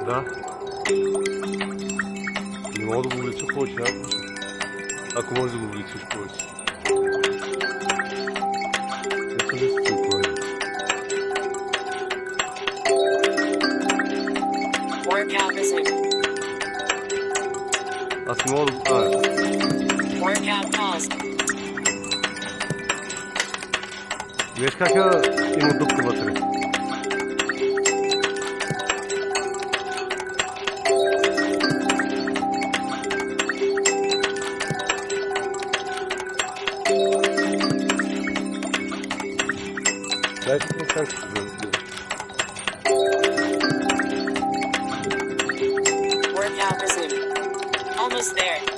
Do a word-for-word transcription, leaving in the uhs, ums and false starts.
Да. Не мога да го влеча повече, ако може да го влечеш повече. Ето ли си това? Аз не мога да го правя. Виж как има дупка вътре. Дайте ми шанс да разбира. Workout resumed. Almost there.